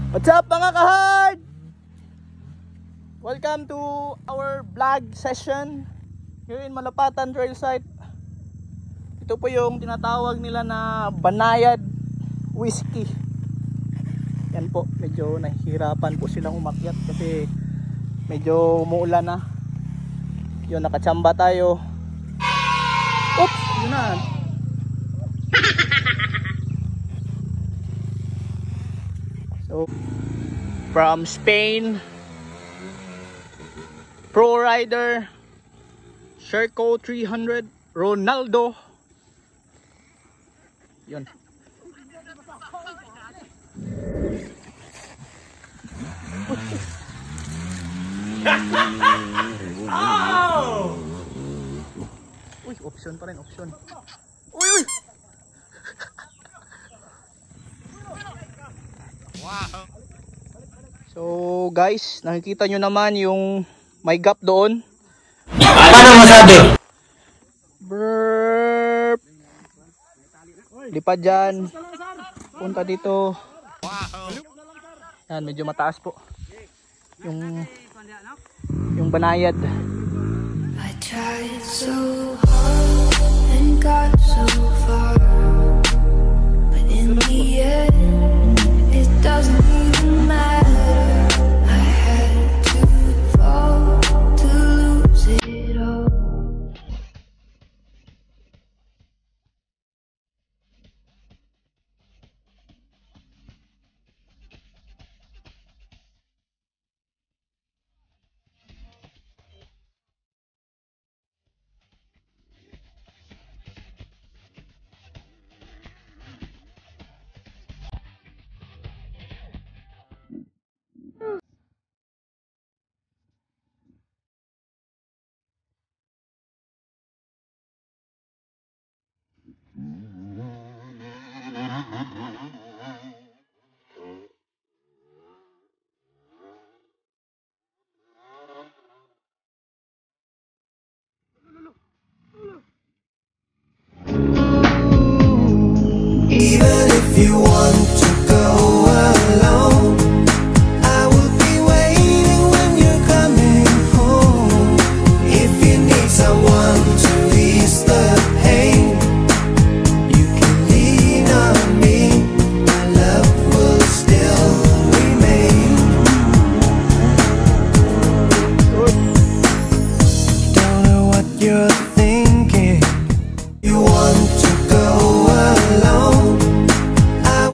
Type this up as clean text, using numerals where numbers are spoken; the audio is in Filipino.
What's up mga ka-hard? Welcome to our vlog session here in Malapatan trail site. Ito po yung tinatawag nila na Banayad whiskey. Yan po, medyo nahihirapan po silang umakyat kasi medyo umuulan na. Yun, nakachamba tayo. Oops, yun na. So, from Spain, pro rider Sherco 300 Ronaldo. Yun. Oh! Uy, option pa rin, option. Uy, uy! Wow. So guys, nakikita nyo naman yung may gap doon. Paano masabi? Burp. Lipad dyan. Punta dito. Yan, medyo mataas po. Yung Banayad. I tried so hard and got so far, but in the end